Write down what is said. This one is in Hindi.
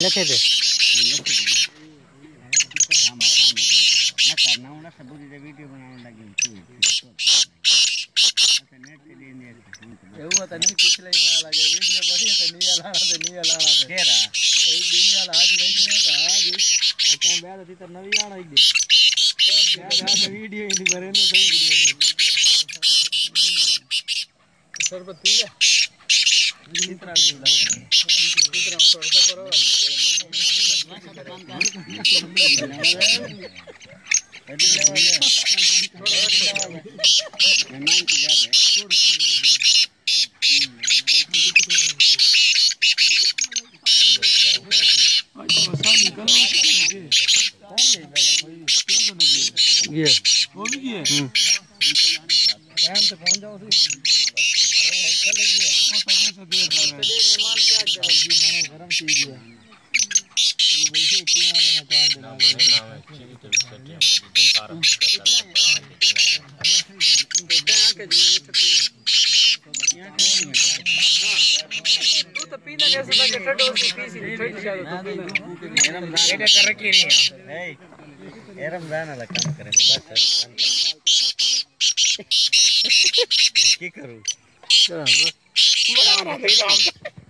लखे थे वीडियो बनाने लगी એવું તો નહીં पिछले ना लगे वीडियो बढ़िया तो नहीं अलाना केरा एक दिन वाला आज नहीं था आज क्या बैठ थी तो नवी आना एक दिन क्या वीडियो ही नहीं भरे ना सही वीडियो सर पर ठीक है इतना भी लाओ इतना थोड़ा सा बराबर ये वो भी है टाइम तो पहुंच जाओ गरम चीज है तू तो पीना जैसे लगे टटो सी पीसी छोड़ जाओ तो कर रखी नहीं है एरम गाना लगा काम करे बस की करूं